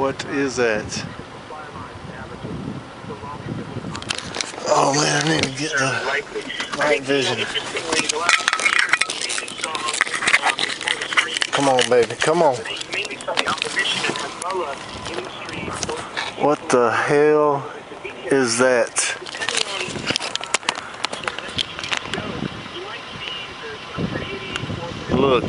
What is that? Oh man, I need to get the night vision. Come on, baby, come on. What the hell is that? Look.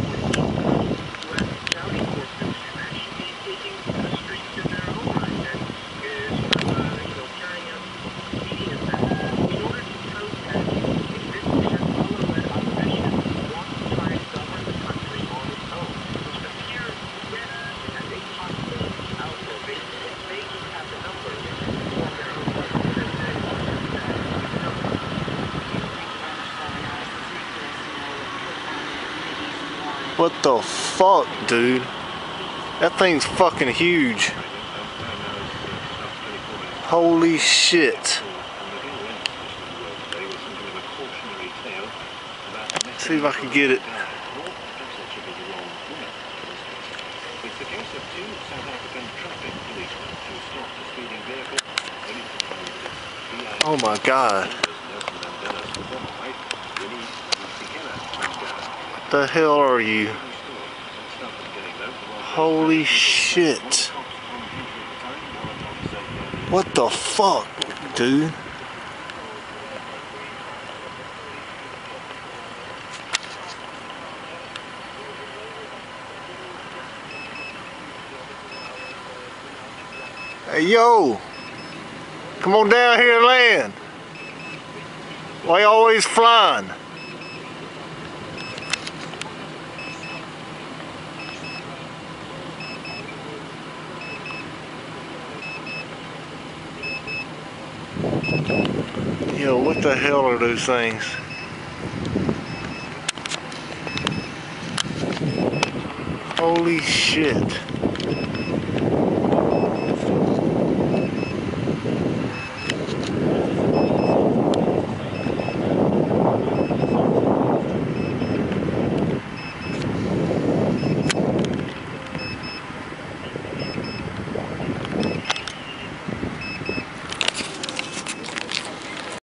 What the fuck, dude? That thing's fucking huge. Holy shit. See if I can get it. Oh my God. What the hell are you? Holy shit. What the fuck, dude? Hey yo, come on down here and land. Why you always flying? Yo, what the hell are those things? Holy shit.